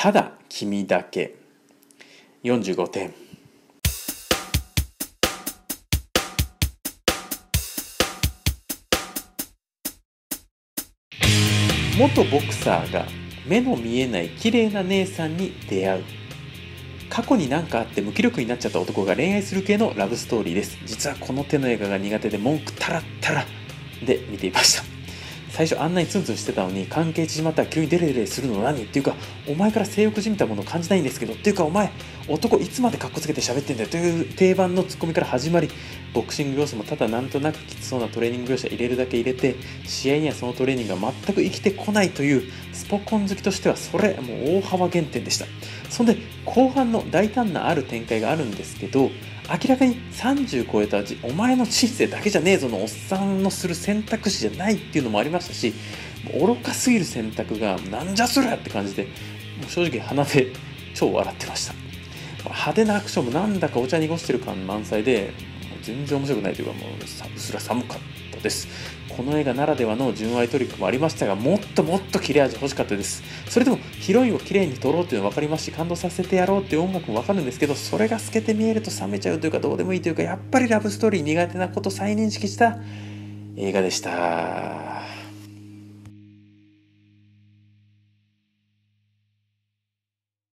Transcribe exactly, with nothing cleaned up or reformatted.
ただ君だけよんじゅうごてん。元ボクサーが目の見えない綺麗な姉さんに出会う。過去に何かあって無気力になっちゃった男が恋愛する系のラブストーリーです。実はこの手の映画が苦手で文句タラッタラで見ていました。最初あんなにツンツンしてたのに関係縮まったら急にデレデレするの何っていうか、お前から性欲じみたものを感じないんですけどっていうか、お前男いつまでカッコつけて喋ってんだよという定番のツッコミから始まり、ボクシング要素もただなんとなくきつそうなトレーニング描写入れるだけ入れて、試合にはそのトレーニングが全く生きてこないというスポコン好きとしてはそれもう大幅減点でした。そんで後半の大胆なある展開があるんですけど、明らかにさんじゅう超えたうちお前の人生だけじゃねえぞのおっさんのする選択肢じゃないっていうのもありましたし、愚かすぎる選択がなんじゃそりゃって感じで、もう正直鼻で超笑ってました。派手なアクションもなんだかお茶濁してる感満載で、全然面白くないというか、もううすら寒かったです。この映画ならではの純愛トリックもありましたが、もっともっと切れ味欲しかったです。それでもヒロインを綺麗に撮ろうというのは分かりますし、感動させてやろうっていう音楽も分かるんですけど、それが透けて見えると冷めちゃうというか、どうでもいいというか、やっぱりラブストーリー苦手なこと再認識した映画でした。